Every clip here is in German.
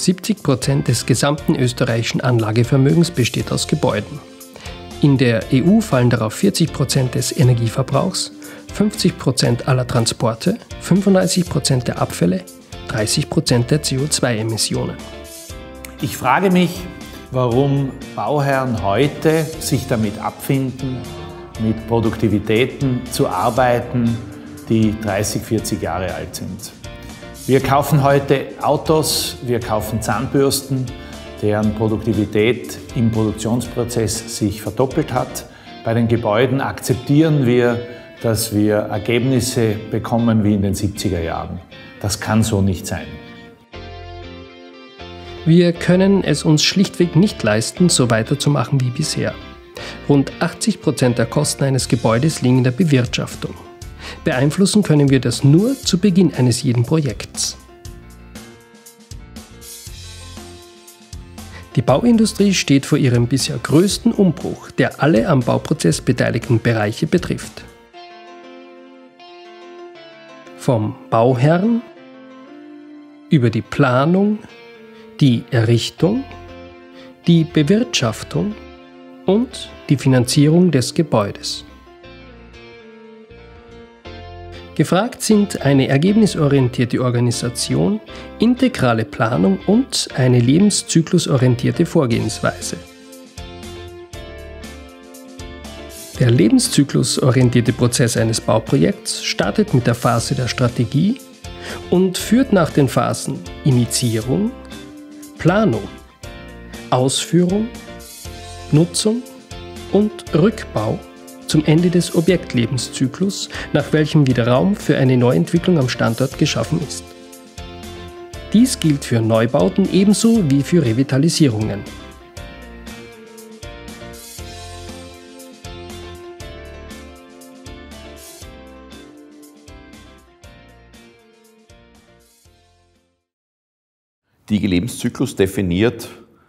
70% des gesamten österreichischen Anlagevermögens besteht aus Gebäuden. In der EU fallen darauf 40% des Energieverbrauchs, 50% aller Transporte, 35% der Abfälle, 30% der CO2-Emissionen. Ich frage mich, warum Bauherren heute sich damit abfinden, mit Produktivitäten zu arbeiten, die 30, 40 Jahre alt sind. Wir kaufen heute Autos, wir kaufen Zahnbürsten, deren Produktivität im Produktionsprozess sich verdoppelt hat. Bei den Gebäuden akzeptieren wir, dass wir Ergebnisse bekommen wie in den 70er Jahren. Das kann so nicht sein. Wir können es uns schlichtweg nicht leisten, so weiterzumachen wie bisher. Rund 80% der Kosten eines Gebäudes liegen in der Bewirtschaftung. Beeinflussen können wir das nur zu Beginn eines jeden Projekts. Die Bauindustrie steht vor ihrem bisher größten Umbruch, der alle am Bauprozess beteiligten Bereiche betrifft. Vom Bauherrn über die Planung, die Errichtung, die Bewirtschaftung und die Finanzierung des Gebäudes. Gefragt sind eine ergebnisorientierte Organisation, integrale Planung und eine lebenszyklusorientierte Vorgehensweise. Der lebenszyklusorientierte Prozess eines Bauprojekts startet mit der Phase der Strategie und führt nach den Phasen Initiierung, Planung, Ausführung, Nutzung und Rückbau zum Ende des Objektlebenszyklus, nach welchem wieder Raum für eine Neuentwicklung am Standort geschaffen ist. Dies gilt für Neubauten ebenso wie für Revitalisierungen. Die IG Lebenszyklus definiert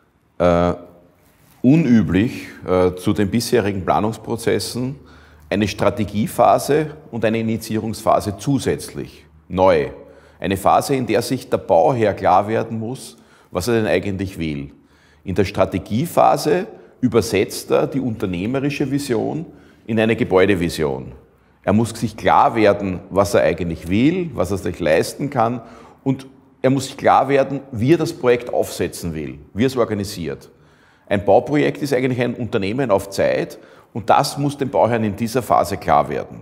unüblich zu den bisherigen Planungsprozessen eine Strategiephase und eine Initiierungsphase zusätzlich, neu. Eine Phase, in der sich der Bauherr klar werden muss, was er denn eigentlich will. In der Strategiephase übersetzt er die unternehmerische Vision in eine Gebäudevision. Er muss sich klar werden, was er eigentlich will, was er sich leisten kann, und er muss sich klar werden, wie er das Projekt aufsetzen will, wie er es organisiert. Ein Bauprojekt ist eigentlich ein Unternehmen auf Zeit, und das muss dem Bauherrn in dieser Phase klar werden.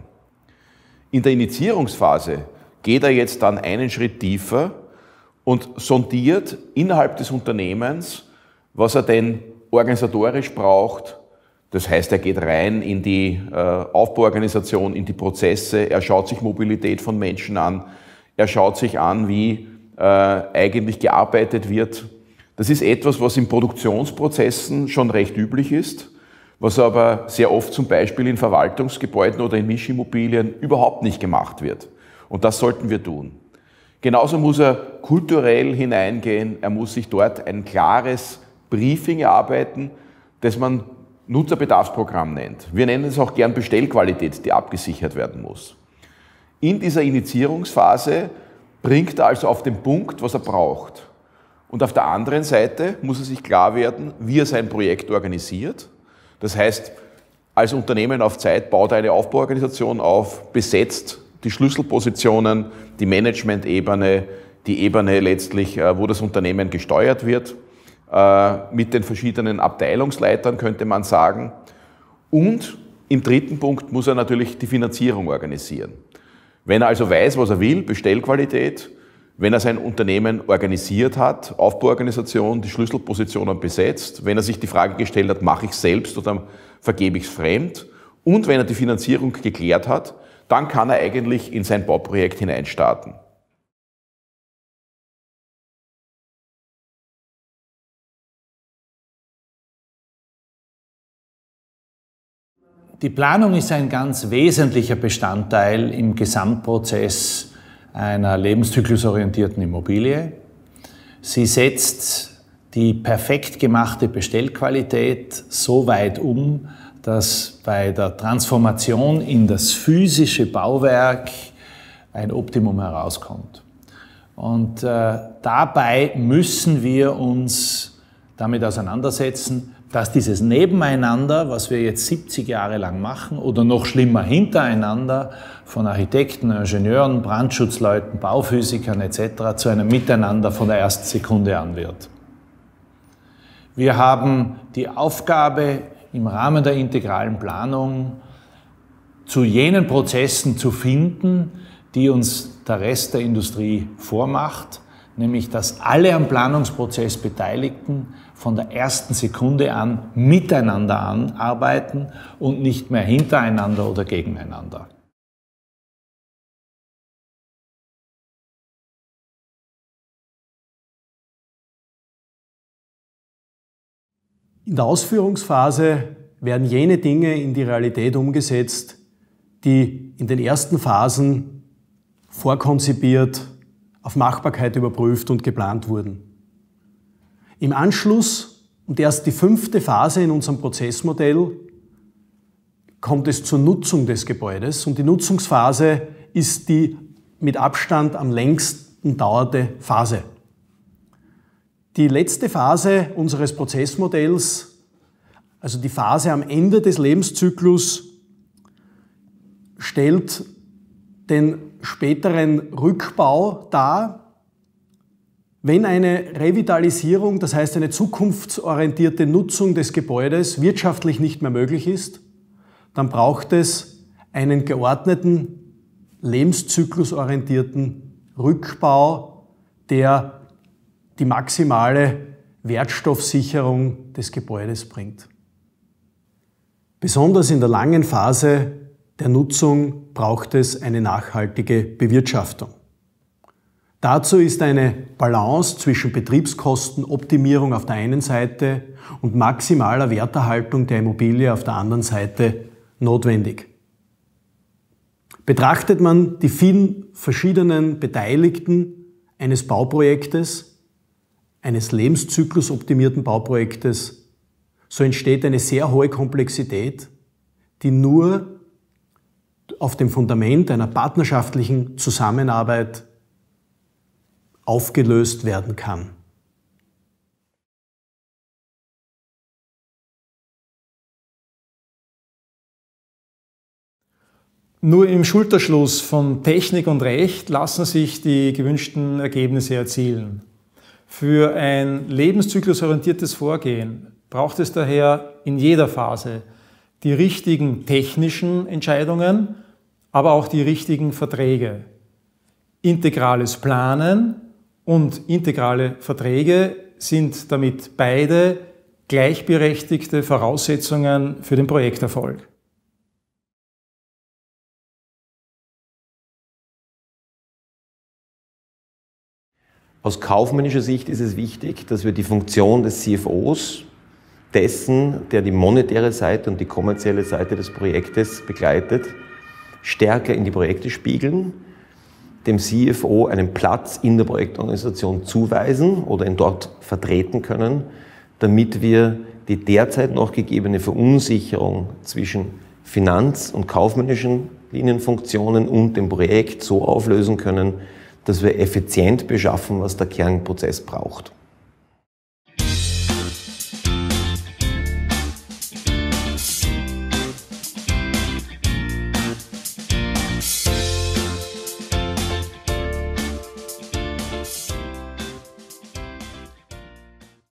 In der Initiierungsphase geht er jetzt dann einen Schritt tiefer und sondiert innerhalb des Unternehmens, was er denn organisatorisch braucht. Das heißt, er geht rein in die Aufbauorganisation, in die Prozesse, er schaut sich Mobilität von Menschen an, er schaut sich an, wie eigentlich gearbeitet wird. Das ist etwas, was in Produktionsprozessen schon recht üblich ist, was aber sehr oft zum Beispiel in Verwaltungsgebäuden oder in Mischimmobilien überhaupt nicht gemacht wird. Und das sollten wir tun. Genauso muss er kulturell hineingehen, er muss sich dort ein klares Briefing erarbeiten, das man Nutzerbedarfsprogramm nennt. Wir nennen es auch gern Bestellqualität, die abgesichert werden muss. In dieser Initiierungsphase bringt er also auf den Punkt, was er braucht. Und auf der anderen Seite muss er sich klar werden, wie er sein Projekt organisiert. Das heißt, als Unternehmen auf Zeit baut er eine Aufbauorganisation auf, besetzt die Schlüsselpositionen, die Management-Ebene, die Ebene letztlich, wo das Unternehmen gesteuert wird, mit den verschiedenen Abteilungsleitern, könnte man sagen. Und im dritten Punkt muss er natürlich die Finanzierung organisieren. Wenn er also weiß, was er will, Bestellqualität, wenn er sein Unternehmen organisiert hat, Aufbauorganisation, die Schlüsselpositionen besetzt, wenn er sich die Frage gestellt hat, mache ich es selbst oder vergebe ich es fremd, und wenn er die Finanzierung geklärt hat, dann kann er eigentlich in sein Bauprojekt hineinstarten. Die Planung ist ein ganz wesentlicher Bestandteil im Gesamtprozess einer lebenszyklusorientierten Immobilie. Sie setzt die perfekt gemachte Bestellqualität so weit um, dass bei der Transformation in das physische Bauwerk ein Optimum herauskommt. Und dabei müssen wir uns damit auseinandersetzen, dass dieses Nebeneinander, was wir jetzt 70 Jahre lang machen, oder noch schlimmer hintereinander von Architekten, Ingenieuren, Brandschutzleuten, Bauphysikern etc. zu einem Miteinander von der ersten Sekunde an wird. Wir haben die Aufgabe, im Rahmen der integralen Planung zu jenen Prozessen zu finden, die uns der Rest der Industrie vormacht, nämlich dass alle am Planungsprozess Beteiligten von der ersten Sekunde an miteinander arbeiten und nicht mehr hintereinander oder gegeneinander. In der Ausführungsphase werden jene Dinge in die Realität umgesetzt, die in den ersten Phasen vorkonzipiert, auf Machbarkeit überprüft und geplant wurden. Im Anschluss und erst die 5. Phase in unserem Prozessmodell kommt es zur Nutzung des Gebäudes und die Nutzungsphase ist die mit Abstand am längsten dauernde Phase. Die letzte Phase unseres Prozessmodells, also die Phase am Ende des Lebenszyklus, stellt den späteren Rückbau dar. Wenn eine Revitalisierung, das heißt eine zukunftsorientierte Nutzung des Gebäudes, wirtschaftlich nicht mehr möglich ist, dann braucht es einen geordneten, lebenszyklusorientierten Rückbau, der die maximale Wertstoffsicherung des Gebäudes bringt. Besonders in der langen Phase der Nutzung braucht es eine nachhaltige Bewirtschaftung. Dazu ist eine Balance zwischen Betriebskostenoptimierung auf der einen Seite und maximaler Werterhaltung der Immobilie auf der anderen Seite notwendig. Betrachtet man die vielen verschiedenen Beteiligten eines Bauprojektes, eines lebenszyklusoptimierten Bauprojektes, so entsteht eine sehr hohe Komplexität, die nur auf dem Fundament einer partnerschaftlichen Zusammenarbeit aufgelöst werden kann. Nur im Schulterschluss von Technik und Recht lassen sich die gewünschten Ergebnisse erzielen. Für ein lebenszyklusorientiertes Vorgehen braucht es daher in jeder Phase die richtigen technischen Entscheidungen, aber auch die richtigen Verträge. Integrales Planen und integrale Verträge sind damit beide gleichberechtigte Voraussetzungen für den Projekterfolg. Aus kaufmännischer Sicht ist es wichtig, dass wir die Funktion des CFOs, dessen, der die monetäre Seite und die kommerzielle Seite des Projektes begleitet, stärker in die Projekte spiegeln, dem CFO einen Platz in der Projektorganisation zuweisen oder ihn dort vertreten können, damit wir die derzeit noch gegebene Verunsicherung zwischen finanz- und kaufmännischen Linienfunktionen und dem Projekt so auflösen können, dass wir effizient beschaffen, was der Kernprozess braucht.